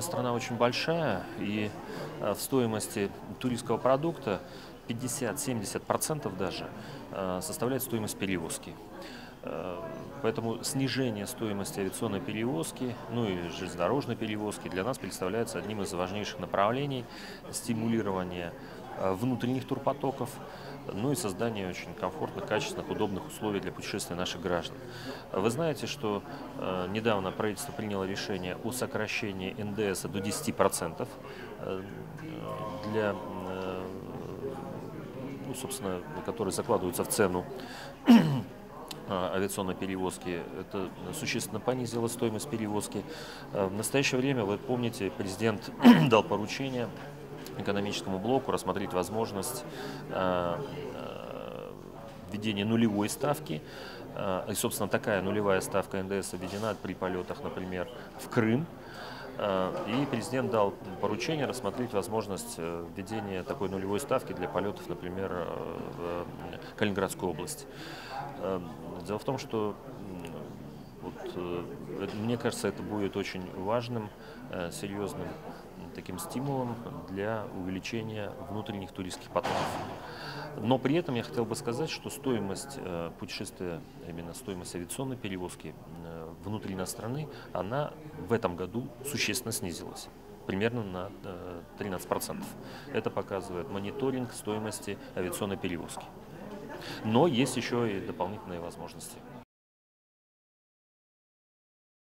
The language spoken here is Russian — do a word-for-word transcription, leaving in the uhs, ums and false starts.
нас страна очень большая, и э, в стоимости туристского продукта пятьдесят-семьдесят процентов даже э, составляет стоимость перевозки. Э, Поэтому снижение стоимости авиационной перевозки, ну и железнодорожной перевозки для нас представляется одним из важнейших направлений стимулирования э, внутренних турпотоков, ну и создания очень комфортных, качественных, удобных условий для путешествия наших граждан. Вы знаете, что э, недавно правительство приняло решение о сокращении эн дэ эса до десяти процентов э, для, э, ну, собственно, которые закладываются в цену авиационной перевозки. Это существенно понизило стоимость перевозки. В настоящее время, вы помните, президент дал поручение экономическому блоку рассмотреть возможность э, э, введения нулевой ставки. Э, и, собственно, такая нулевая ставка эн дэ эса введена при полетах, например, в Крым. Э, И президент дал поручение рассмотреть возможность э, введения такой нулевой ставки для полетов, например, э, в Калининградскую область. Э, Дело в том, что м, вот, э, это- мне кажется, это будет очень важным, э, серьезным м, таким стимулом для увеличения внутренних туристских потоков. Но при этом я хотел бы сказать, что стоимость э, путешествия, именно стоимость авиационной перевозки э, внутри нас страны, она в этом году существенно снизилась. Примерно на э, тринадцать процентов. Это показывает мониторинг стоимости авиационной перевозки. Но есть еще и дополнительные возможности.